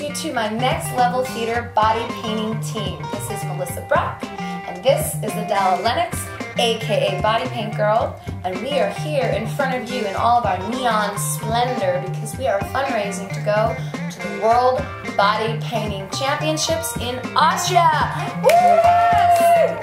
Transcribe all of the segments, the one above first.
you to my next level theater body painting team. This is Melissa Brock, and this is Adele Lennox, aka Body Paint Girl, and we are here in front of you in all of our neon splendor because we are fundraising to go to the World Body Painting Championships in Austria. Woo! Yeah!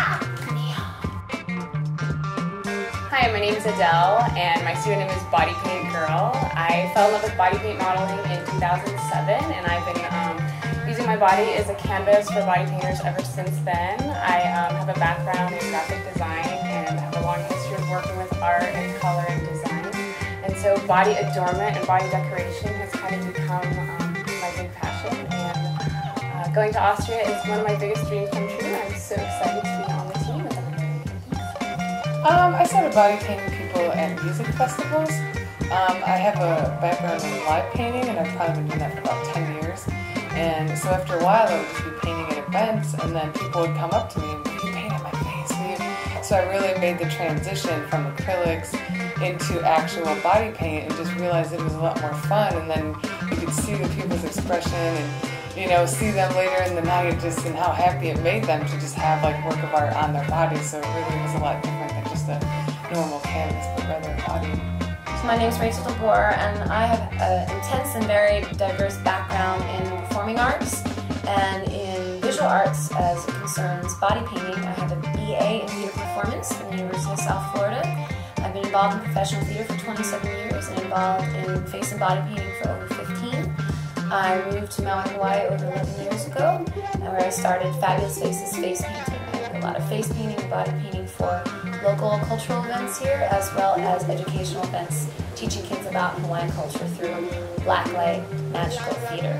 Hi, my name is Adele, and my studio name is Body Paint Girl. I fell in love with body paint modeling in 2007, and I've been using my body as a canvas for body painters ever since then. I have a background in graphic design and have a long history of working with art and color and design. And so body adornment and body decoration has kind of become my big passion. And going to Austria is one of my biggest dreams come true. I'm so excited to be on the team with them. I started body painting people at music festivals. I have a background in live painting, and I've probably been doing that for about 10 years. And so after a while, I would just be painting at events, and then people would come up to me and, "Will you paint on my face? Will you?" So I really made the transition from acrylics into actual body paint, and just realized it was a lot more fun. And then you could see the people's expression, and see them later in the night, just and how happy it made them to just have like work of art on their body. So it really was a lot different than just a normal canvas, but rather a body. My name is DeBoer, and I have an intense and very diverse background in performing arts and in visual arts as it concerns body painting. I have a BA in theater performance from the University of South Florida. I've been involved in professional theater for 27 years and involved in face and body painting for over 15. I moved to Maui, Hawaii over 11 years ago, and where I started Fabulous Faces face painting. I do a lot of face painting and body painting for local cultural events here, as well as educational events, teaching kids about Hawaiian culture through blacklight magical theater.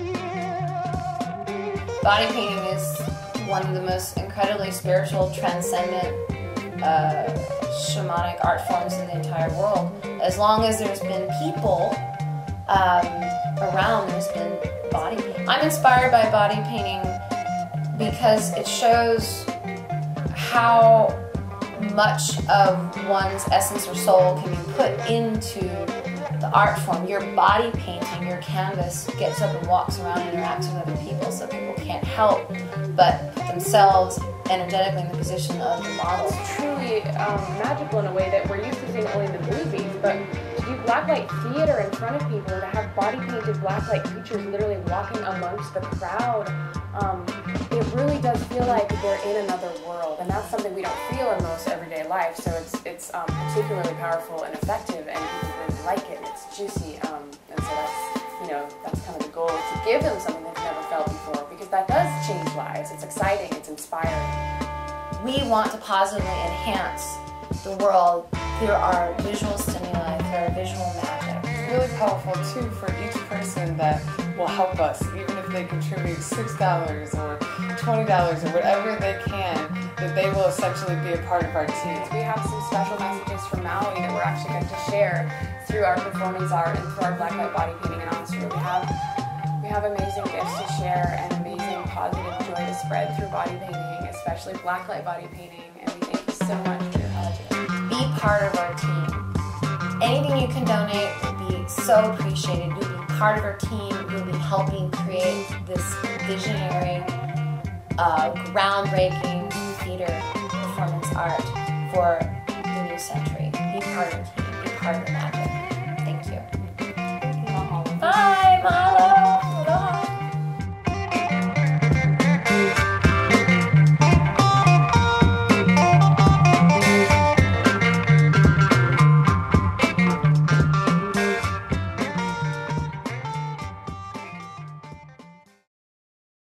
Body painting is one of the most incredibly spiritual, transcendent, shamanic art forms in the entire world. As long as there's been people around, there's been body painting. I'm inspired by body painting because it shows how much of one's essence or soul can be put into the art form. Your body painting, your canvas, gets up and walks around and interacts with other people, so people can't help but put themselves energetically in the position of the model. It's truly magical in a way that we're used to seeing only in the movies, but to do blacklight theater in front of people, to have body painted blacklight creatures literally walking amongst the crowd, it really does feel like they're in another world, and that's something we don't feel in most everyday life. So it's particularly powerful and effective, and people really like it. It's juicy, and so that's kind of the goal, to give them something they've never felt before, because that does change lives. It's exciting. It's inspiring. We want to positively enhance the world through our visual stimuli, through our visual magic. It's really powerful too for each person that will help us, even if they contribute $6 or $20 or whatever they can, that they will essentially be a part of our team. We have some special messages from Maui that we're actually going to share through our performance art and through our blacklight body painting in Austria. We have amazing gifts to share and amazing positive joy to spread through body painting, especially blacklight body painting, and we thank you so much for your help. Be part of our team. Anything you can donate will be so appreciated. You'll be part of our team. You'll be helping create this visionary, groundbreaking theater performance art for the new century. Be part of the team. Be part of the magic. Thank you.